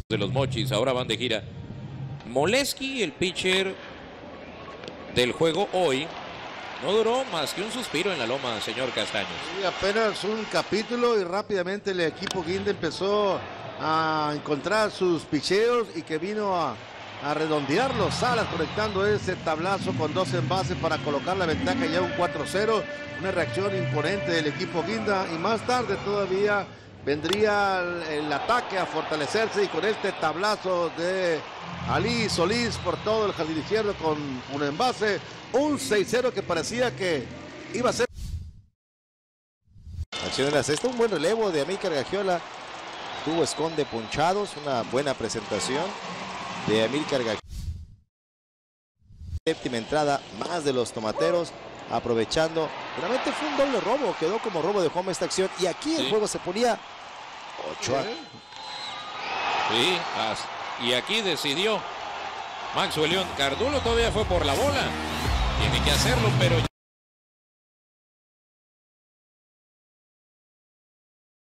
de los Mochis, ahora van de gira. Molesky, el pitcher del juego hoy, no duró más que un suspiro en la loma, señor Castaños. Sí, apenas un capítulo y rápidamente el equipo Guinda empezó a encontrar sus picheos y que vino a redondearlos. Salas conectando ese tablazo con 2 envases para colocar la ventaja ya un 4-0. Una reacción imponente del equipo Guinda y más tarde todavía vendría el ataque a fortalecerse y con este tablazo de Ali Solís por todo el jardín izquierdo con un envase, un 6-0 que parecía que iba a ser. Acción en la sexta, un buen relevo de Amílcar Gagiola. Tuvo esconde ponchados, una buena presentación de Amílcar Gagiola. Séptima entrada, más de los tomateros, aprovechando. Realmente fue un doble robo, quedó como robo de home esta acción. Y aquí el juego se ponía 8-0. Sí, y aquí decidió Maxwell León. Cardulo todavía fue por la bola. Tiene que hacerlo, pero